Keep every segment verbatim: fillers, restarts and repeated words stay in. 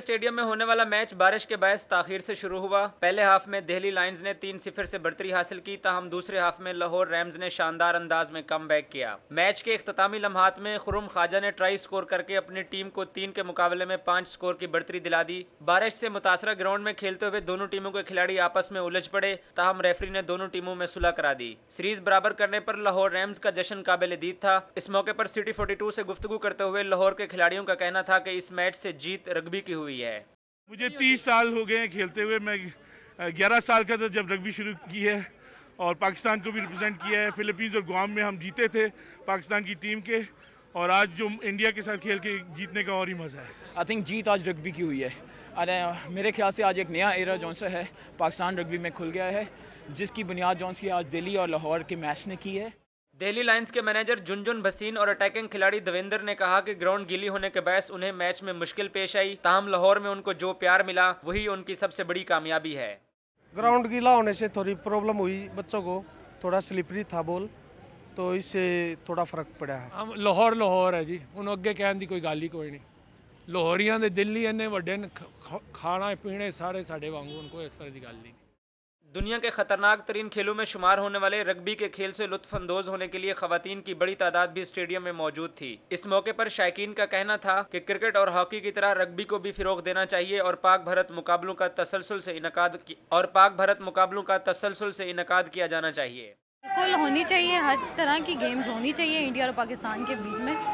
Stadium में होने वाला मैच बारिश के बायस ताखीर से शुरू हुआ। पहले हाफ में दिल्ली लायंस ने तीन सिफर से बढ़तरी हासिल की, ताहम दूसरे हाफ में लाहौर रैम्स ने शानदार अंदाज में कमबैक किया। मैच के इख्तितामी लम्हात में खुर्रम ख्वाजा ने ट्राई स्कोर करके अपनी टीम को तीन के मुकाबले में पांच स्कोर की बढ़तरी दिला दी। बारिश से मुतासरा ग्राउंड में खेलते हुए दोनों टीमों के खिलाड़ी आपस में उलझ पड़े, ताहम रेफरी ने दोनों टीमों में सुलह करा दी। सीरीज बराबर करने पर लाहौर रैम्स का जश्न काबिल-ए-दीद था। इस मौके पर सिटी बयालीस से गुफ्तगू करते हुए लाहौर के खिलाड़ियों का कहना था कि इस मैच से जीत रग्बी की हुई है। मुझे तीस साल हो गए हैं खेलते हुए। मैं ग्यारह साल का था जब रग्बी शुरू की है और पाकिस्तान को भी रिप्रेजेंट किया है। फिलीपींस और गुआम में हम जीते थे पाकिस्तान की टीम के, और आज जो इंडिया के साथ खेल के जीतने का और ही मजा है। आई थिंक जीत आज रग्बी की हुई है। अरे मेरे ख्याल से आज एक नया एरा जौन सा है पाकिस्तान रग्बी में खुल गया है, जिसकी बुनियाद जौन सी आज दिल्ली और लाहौर के मैच ने की है। दिल्ली लायंस के मैनेजर जुनजुन भसीन और अटैकिंग खिलाड़ी देवेंद्र ने कहा कि ग्राउंड गीली होने के बायस उन्हें मैच में मुश्किल पेश आई, ताहम लाहौर में उनको जो प्यार मिला वही उनकी सबसे बड़ी कामयाबी है। ग्राउंड गीला होने से थोड़ी प्रॉब्लम हुई बच्चों को, थोड़ा स्लिपरी था बॉल, तो इससे थोड़ा फर्क पड़ा है। हम लाहौर लाहौर है जी, उन अगे कहने की कोई गल ही कोई नहीं। लाहौरियां दे दिल्ली इन्ने वड्डे खाना पीने सारे साडे वांगू, उनको इस तरह की गल नहीं। दुनिया के खतरनाक तरीन खेलों में शुमार होने वाले रग्बी के खेल से लुत्फ अंदोज होने के लिए खवातीन की बड़ी तादाद भी स्टेडियम में मौजूद थी। इस मौके पर शायकीन का कहना था कि क्रिकेट और हॉकी की तरह रग्बी को भी फिरोग देना चाहिए और पाक भारत मुकाबलों का तसलसल से इनकाद और पाक भारत मुकाबलों का तसलसल से इनकाद किया जाना चाहिए। बिल्कुल होनी चाहिए, हर तरह की गेम्स होनी चाहिए इंडिया और पाकिस्तान के बीच में,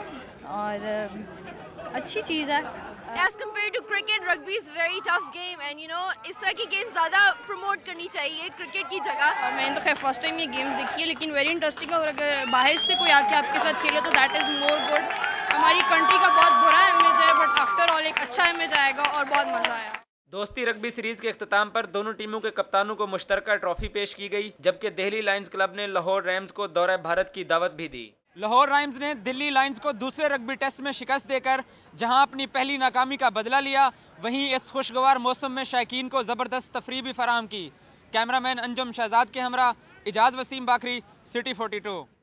और अच्छी चीज़ है। As compared to cricket, rugby is very tough game and you know इस तरह की गेम ज़्यादा प्रमोट करनी चाहिए क्रिकेट की जगह। और मैंने तो खैर फर्स्ट टाइम ये गेम देखी है, लेकिन वेरी इंटरेस्टिंग है, और अगर बाहर से कोई आके आपके साथ खेले तो दैट इज़ मोर गुड। हमारी कंट्री का बहुत बुरा इमेज है, बट आफ्टर ऑल एक अच्छा इमेज आएगा और बहुत मज़ा आया। दोस्ती रग्बी सीरीज के इख्तिताम पर दोनों टीमों के कप्तानों को मुश्तरका ट्रॉफी पेश की गई, जबकि दिल्ली लायंस क्लब ने लाहौर रैम्स को दौरा भारत की दावत भी दी। लाहौर राइम्स ने दिल्ली लायंस को दूसरे रग्बी टेस्ट में शिकस्त देकर जहां अपनी पहली नाकामी का बदला लिया, वहीं इस खुशगवार मौसम में शायकीन को जबरदस्त तफरीह भी फराहम की। कैमरामैन अंजुम शहजाद के हमरा इजाज वसीम बाखरी, सिटी बयालीस।